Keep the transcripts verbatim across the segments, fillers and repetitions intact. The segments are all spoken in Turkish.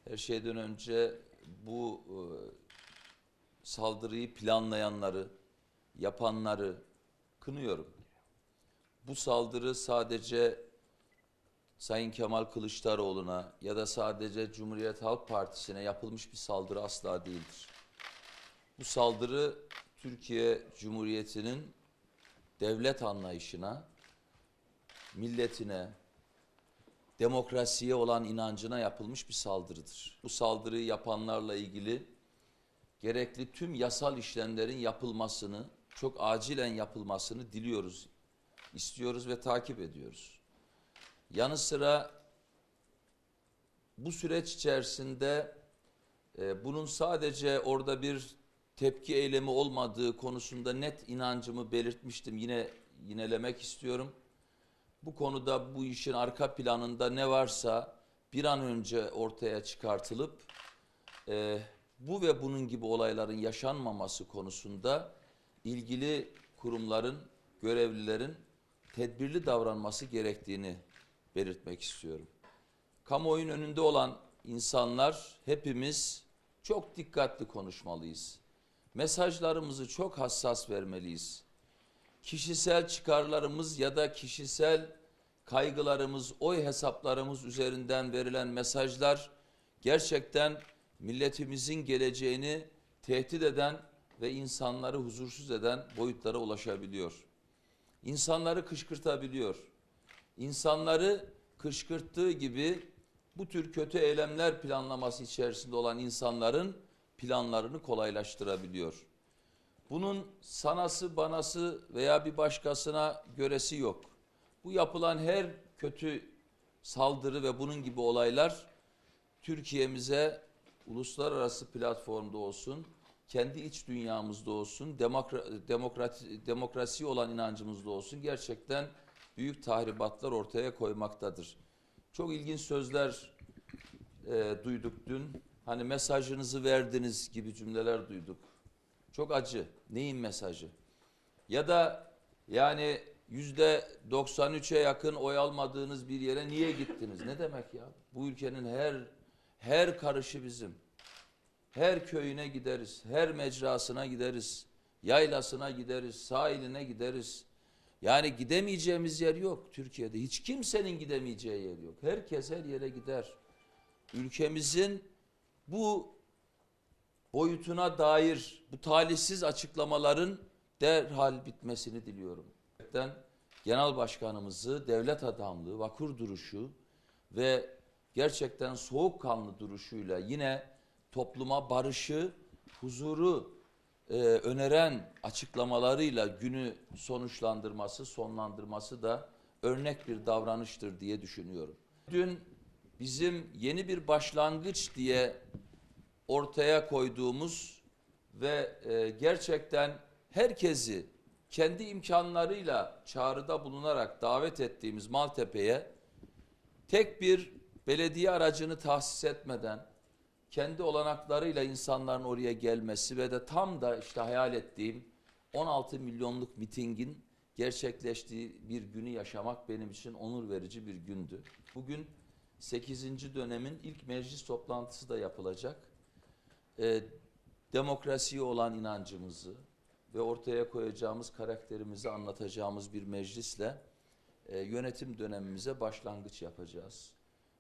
Her şeyden önce bu e, saldırıyı planlayanları, yapanları kınıyorum. Bu saldırı sadece Sayın Kemal Kılıçdaroğlu'na ya da sadece Cumhuriyet Halk Partisi'ne yapılmış bir saldırı asla değildir. Bu saldırı Türkiye Cumhuriyeti'nin devlet anlayışına, milletine, demokrasiye olan inancına yapılmış bir saldırıdır. Bu saldırıyı yapanlarla ilgili gerekli tüm yasal işlemlerin yapılmasını, çok acilen yapılmasını diliyoruz, istiyoruz ve takip ediyoruz. Yanı sıra bu süreç içerisinde e, bunun sadece orada bir tepki eylemi olmadığı konusunda net inancımı belirtmiştim. Yine yinelemek istiyorum. Bu konuda bu işin arka planında ne varsa bir an önce ortaya çıkartılıp e, bu ve bunun gibi olayların yaşanmaması konusunda ilgili kurumların, görevlilerin tedbirli davranması gerektiğini belirtmek istiyorum. Kamuoyunun önünde olan insanlar hepimiz çok dikkatli konuşmalıyız. Mesajlarımızı çok hassas vermeliyiz. Kişisel çıkarlarımız ya da kişisel kaygılarımız, oy hesaplarımız üzerinden verilen mesajlar gerçekten milletimizin geleceğini tehdit eden ve insanları huzursuz eden boyutlara ulaşabiliyor. İnsanları kışkırtabiliyor. İnsanları kışkırttığı gibi bu tür kötü eylemler planlaması içerisinde olan insanların planlarını kolaylaştırabiliyor. Bunun sanası, banası veya bir başkasına göresi yok. Bu yapılan her kötü saldırı ve bunun gibi olaylar Türkiye'mize uluslararası platformda olsun, kendi iç dünyamızda olsun, demokra demokrasi, demokrasi olan inancımızda olsun gerçekten büyük tahribatlar ortaya koymaktadır. Çok ilginç sözler e, duyduk dün. Hani mesajınızı verdiniz gibi cümleler duyduk. Çok acı. Neyin mesajı? Ya da yani yüzde doksan üçe yakın oy almadığınız bir yere niye gittiniz? Ne demek ya? Bu ülkenin her her karışı bizim. Her köyüne gideriz, her mecrasına gideriz, yaylasına gideriz, sahiline gideriz. Yani gidemeyeceğimiz yer yok Türkiye'de. Hiç kimsenin gidemeyeceği yer yok. Herkes her yere gider. Ülkemizin bu boyutuna dair bu talihsiz açıklamaların derhal bitmesini diliyorum. Genel Başkanımızı devlet adamlığı, vakur duruşu ve gerçekten soğukkanlı duruşuyla yine topluma barışı, huzuru e, öneren açıklamalarıyla günü sonuçlandırması, sonlandırması da örnek bir davranıştır diye düşünüyorum. Dün bizim yeni bir başlangıç diye ortaya koyduğumuz ve e, gerçekten herkesi kendi imkanlarıyla çağrıda bulunarak davet ettiğimiz Maltepe'ye tek bir belediye aracını tahsis etmeden kendi olanaklarıyla insanların oraya gelmesi ve de tam da işte hayal ettiğim on altı milyonluk mitingin gerçekleştiği bir günü yaşamak benim için onur verici bir gündü. Bugün sekizinci dönemin ilk meclis toplantısı da yapılacak. Ee, demokrasiye olan inancımızı ve ortaya koyacağımız karakterimizi anlatacağımız bir meclisle e, yönetim dönemimize başlangıç yapacağız.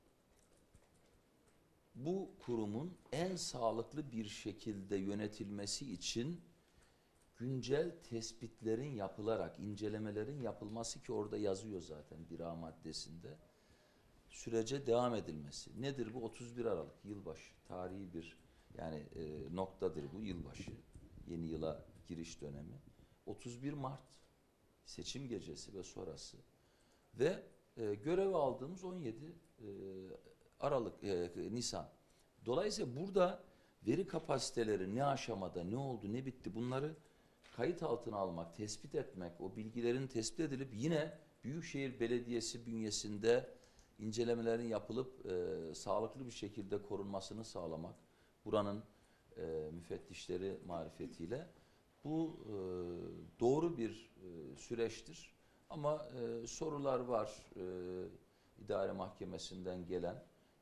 Bu kurumun en sağlıklı bir şekilde yönetilmesi için güncel tespitlerin yapılarak, incelemelerin yapılması ki orada yazıyor zaten bir A maddesinde, sürece devam edilmesi. Nedir bu? otuz bir Aralık, yılbaşı, tarihi bir yani e, noktadır bu yılbaşı, yeni yıla giriş dönemi. otuz bir Mart, seçim gecesi ve sonrası ve e, görev aldığımız on yedi e, Aralık, e, Nisan. Dolayısıyla burada veri kapasiteleri ne aşamada, ne oldu, ne bitti bunları kayıt altına almak, tespit etmek, o bilgilerin tespit edilip yine Büyükşehir Belediyesi bünyesinde incelemelerin yapılıp e, sağlıklı bir şekilde korunmasını sağlamak, buranın e, müfettişleri marifetiyle bu e, doğru bir e, süreçtir. Ama e, sorular var e, idare mahkemesinden gelen.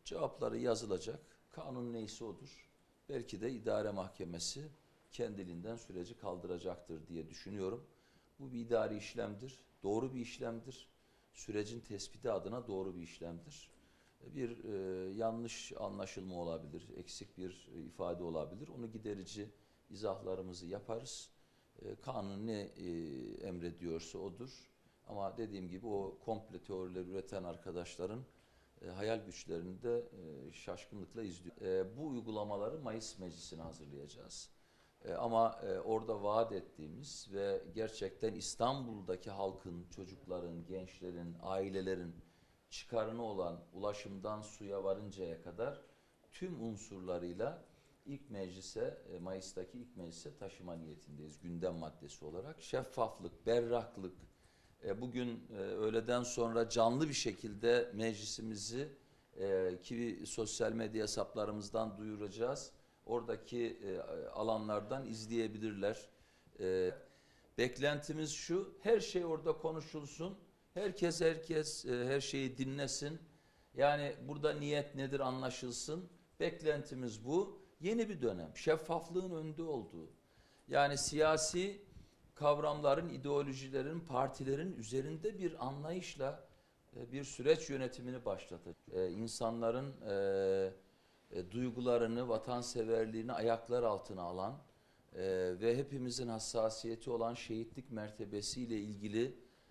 Cevapları yazılacak. Kanun neyse odur. Belki de idare mahkemesi kendiliğinden süreci kaldıracaktır diye düşünüyorum. Bu bir idari işlemdir. Doğru bir işlemdir. Sürecin tespiti adına doğru bir işlemdir. Bir e, yanlış anlaşılma olabilir, eksik bir e, ifade olabilir. Onu giderici izahlarımızı yaparız. E, kanun ne e, emrediyorsa odur. Ama dediğim gibi o komple teorileri üreten arkadaşların e, hayal güçlerini de e, şaşkınlıkla izliyor. E, bu uygulamaları Mayıs Meclisi'ne hazırlayacağız. E, ama e, orada vaat ettiğimiz ve gerçekten İstanbul'daki halkın, çocukların, gençlerin, ailelerin çıkarını olan ulaşımdan suya varıncaya kadar tüm unsurlarıyla ilk meclise, e, Mayıs'taki ilk meclise taşıma niyetindeyiz gündem maddesi olarak. Şeffaflık, berraklık, e, bugün e, öğleden sonra canlı bir şekilde meclisimizi e, ki sosyal medya hesaplarımızdan duyuracağız. Oradaki e, alanlardan izleyebilirler. E, beklentimiz şu, her şey orada konuşulsun. Herkes herkes e, her şeyi dinlesin. Yani burada niyet nedir anlaşılsın. Beklentimiz bu. Yeni bir dönem. Şeffaflığın önde olduğu. Yani siyasi kavramların, ideolojilerin, partilerin üzerinde bir anlayışla e, bir süreç yönetimini başlatacak. E, insanların e, e, duygularını, vatanseverliğini ayaklar altına alan e, ve hepimizin hassasiyeti olan şehitlik mertebesiyle ilgili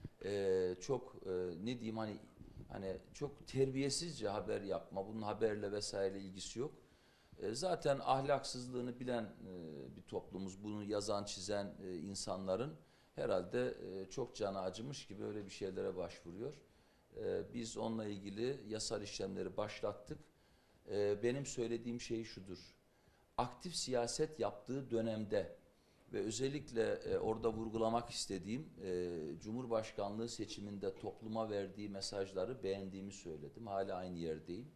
e, çok e, ne diyeyim hani hani çok terbiyesizce haber yapma, bunun haberle vesaire ilgisi yok. E, zaten ahlaksızlığını bilen e, bir toplumuz, bunu yazan, çizen e, insanların herhalde e, çok canı acımış gibi öyle bir şeylere başvuruyor. E, biz onunla ilgili yasal işlemleri başlattık. E, benim söylediğim şey şudur. Aktif siyaset yaptığı dönemde ve özellikle e, orada vurgulamak istediğim e, Cumhurbaşkanlığı seçiminde topluma verdiği mesajları beğendiğimi söyledim. Hala aynı yerdeyim.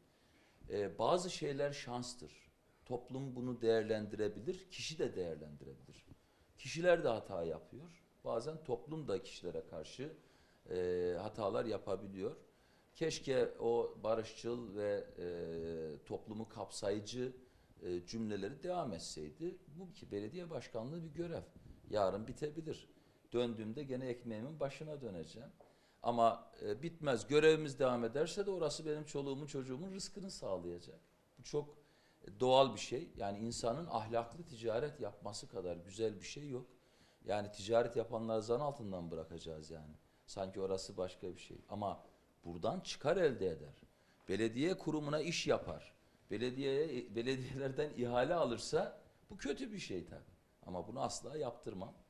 E, bazı şeyler şanstır. Toplum bunu değerlendirebilir, kişi de değerlendirebilir. Kişiler de hata yapıyor. Bazen toplum da kişilere karşı e, hatalar yapabiliyor. Keşke o barışçıl ve e, toplumu kapsayıcı e, cümleleri devam etseydi. Bu ki belediye başkanlığı bir görev. Yarın bitebilir. Döndüğümde gene ekmeğimin başına döneceğim. Ama e, bitmez. Görevimiz devam ederse de orası benim çoluğumun çocuğumun rızkını sağlayacak. Bu çok doğal bir şey. Yani insanın ahlaklı ticaret yapması kadar güzel bir şey yok. Yani ticaret yapanları zan altından bırakacağız yani. Sanki orası başka bir şey. Ama buradan çıkar elde eder. Belediye kurumuna iş yapar. Belediyeye, belediyelerden ihale alırsa bu kötü bir şey tabii. Ama bunu asla yaptırmam.